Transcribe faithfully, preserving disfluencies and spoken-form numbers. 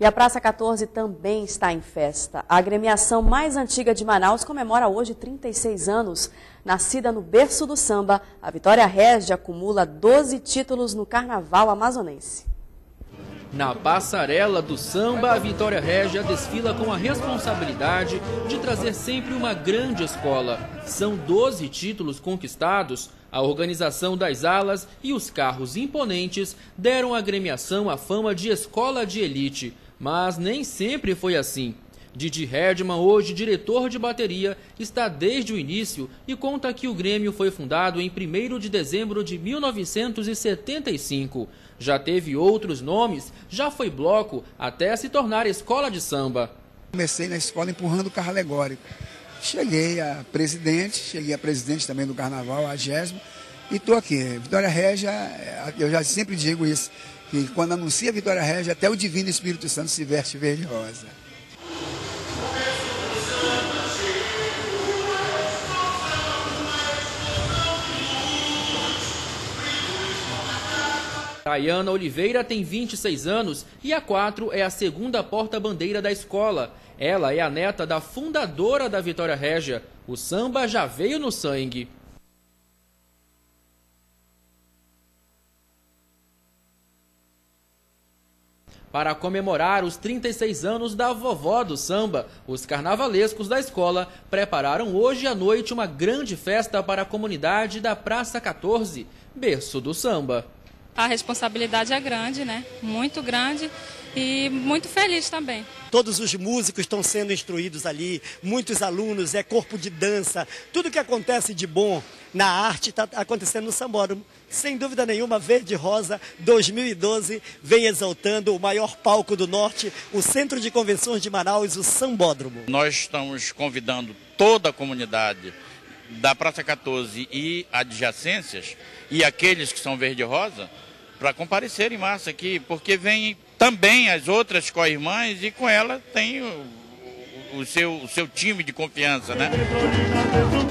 E a Praça quatorze também está em festa. A agremiação mais antiga de Manaus comemora hoje trinta e seis anos. Nascida no berço do samba, a Vitória Régia acumula doze títulos no carnaval amazonense. Na passarela do samba, a Vitória Régia desfila com a responsabilidade de trazer sempre uma grande escola. São doze títulos conquistados. A organização das alas e os carros imponentes deram à agremiação a fama de escola de elite. Mas nem sempre foi assim. Didi Herdman, hoje diretor de bateria, está desde o início e conta que o Grêmio foi fundado em primeiro de dezembro de mil novecentos e setenta e cinco. Já teve outros nomes, já foi bloco, até se tornar escola de samba. Comecei na escola empurrando o carro alegórico. Cheguei a presidente, cheguei a presidente também do carnaval, a Gésima, e estou aqui. Vitória Régia, eu já sempre digo isso, que quando anuncia Vitória Régia, até o Divino Espírito Santo se veste verde e rosa. Tayana Oliveira tem vinte e seis anos e a quatro é a segunda porta-bandeira da escola. Ela é a neta da fundadora da Vitória Régia. O samba já veio no sangue. Para comemorar os trinta e seis anos da vovó do samba, os carnavalescos da escola prepararam hoje à noite uma grande festa para a comunidade da Praça quatorze, berço do samba. A responsabilidade é grande, né? Muito grande e muito feliz também. Todos os músicos estão sendo instruídos ali, muitos alunos, é corpo de dança. Tudo que acontece de bom na arte está acontecendo no Sambódromo. Sem dúvida nenhuma, Verde Rosa dois mil e doze vem exaltando o maior palco do Norte, o Centro de Convenções de Manaus, o Sambódromo. Nós estamos convidando toda a comunidade da Praça quatorze e adjacências e aqueles que são Verde Rosa para comparecer em massa aqui, porque vem também as outras co-irmãs e com ela tem o, o, seu, o seu time de confiança, né?